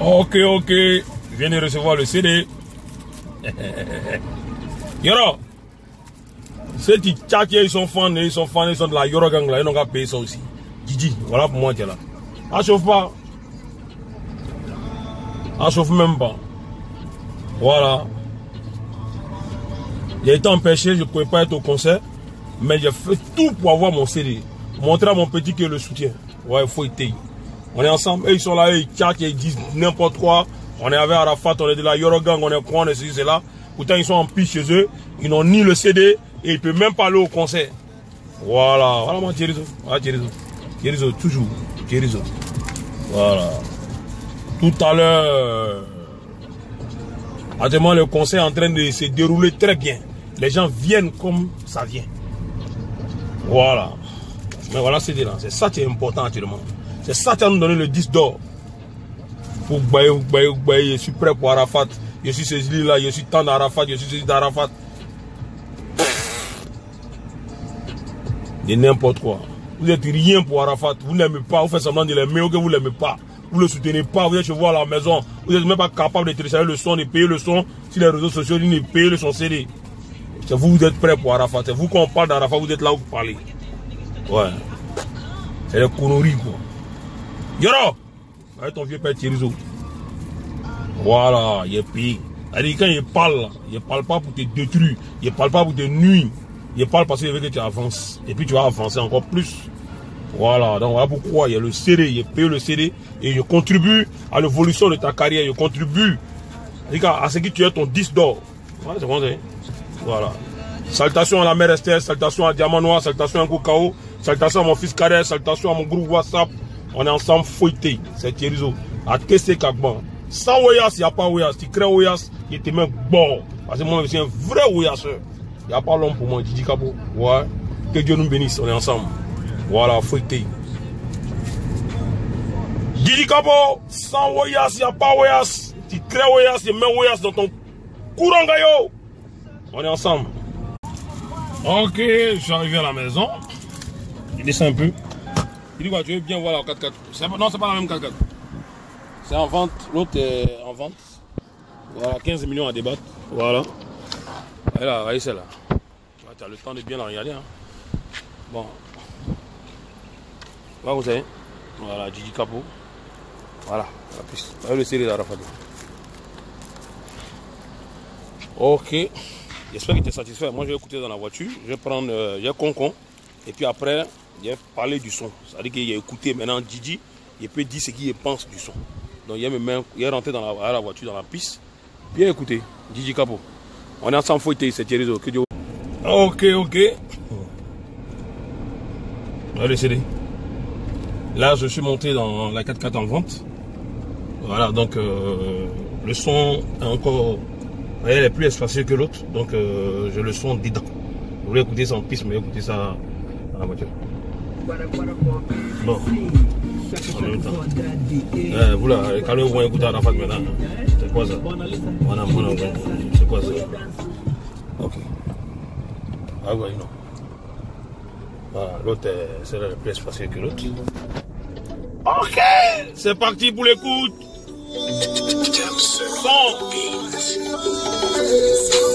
Ok. Je viens de recevoir le CD. Yoro. Ces petits tchakis, ils sont fans de la Yoro Gang là. Ils n'ont qu'à payer ça aussi. Didi, voilà pour moi qui est là. Ah, chauffe pas. Ah, chauffe même pas. Voilà. J'ai été empêché, je ne pouvais pas être au concert. Mais j'ai fait tout pour avoir mon CD. Montrer à mon petit que le soutien. Ouais, il faut être. On est ensemble. Eux, ils sont là, eux, ils tchakent, ils disent n'importe quoi. On est avec Arafat, on est de la Yoro Gang, on est quoi, on est ceci, c'est là. Pourtant, ils sont en piste chez eux. Ils n'ont ni le CD et ils ne peuvent même pas aller au concert. Voilà. Voilà, moi, Thierry. Voilà, Thierry, toujours. Thierry. Voilà. Tout à l'heure, actuellement, le concert est en train de se dérouler très bien. Les gens viennent comme ça vient. Voilà. Mais voilà, CD là. C'est ça qui est important actuellement. C'est ça qui va nous donner le 10 d'or. Pour je suis prêt pour Arafat. Je suis celui là, je suis tant d'Arafat, je suis celui d'Arafat. De n'importe quoi. Vous n'êtes rien pour Arafat. Vous n'aimez pas, vous faites semblant de l'aimer ou que vous ne l'aimez pas. Vous ne le soutenez pas, vous êtes chez vous à la maison. Vous n'êtes même pas capable de télécharger le son, de payer le son sur les réseaux sociaux, ni de payer le son CD. C'est vous, vous êtes prêt pour Arafat. C'est vous qu'on parle d'Arafat, vous êtes là où vous parlez. Ouais. C'est des conneries quoi. Yoro! Avec ton vieux père Thierry. Voilà, il est payé. C'est-à-dire quand il parle pas pour te détruire, il parle pas pour te nuire. Il parle parce qu'il veut que tu avances. Et puis tu vas avancer encore plus. Voilà, donc voilà pourquoi il y a le CD, il paye le CD et je contribue à l'évolution de ta carrière, je contribue à ce que tu aies ton 10 d'or. Voilà, c'est bon, voilà. Salutations à la mère Esther, salutations à Diamant Noir, salutations à Kokao, salutations à mon fils Kader, salutations à mon groupe WhatsApp. On est ensemble fouettés, c'est Thierry. À TC Kagban. Sans Oyas, il n'y a pas Oyas. Tu crées Oyas, il était même bon. Parce que moi, je suis un vrai Oyaseur. Il n'y a pas l'homme pour moi, Didi Capo. Ouais. Que Dieu nous bénisse, on est ensemble. Voilà, fouettés. Didi Capo, sans Oyas, il n'y a pas Oyas. Tu crées Oyas, tu mets Oyas dans ton courant gaillot. On est ensemble. Ok, je suis arrivé à la maison. Il descend un peu. Il dit quoi, tu veux bien voir la 4x4. Non, c'est pas la même 4x4. C'est en vente, l'autre est en vente. Voilà, 15 millions à débattre. Voilà. Et là, regardez celle-là. Tu as le temps de bien la regarder. Hein. Bon. Là, vous savez. Voilà, Didi Capo. Voilà, la piste. Regardez le série d'Arafat. Ok. J'espère que tu es satisfait. Moi, je vais écouter dans la voiture. Je vais prendre Concon. Et puis après, je vais parler du son. C'est-à-dire qu'il a écouté maintenant Didi. Il peut dire ce qu'il pense du son. Donc il est rentré dans la voiture, dans la piste. Bien écoutez, Didi Capo. On est ensemble fouetté, c'est Thierry. Ok. Allez, CD. Là, je suis monté dans la 4x4 en vente. Voilà, donc le son est encore... Elle est plus espacée que l'autre. Donc j'ai le son dedans. Vous voulez écouter ça en piste, mais écoutez ça dans la voiture. Bon. Vous là, quand vous voyez écouter Arafat maintenant, c'est quoi ça? C'est quoi ça? Ok. Ah ouais, non. Voilà, l'autre, c'est la plus espacée que l'autre. Ok, c'est parti pour l'écoute. Son.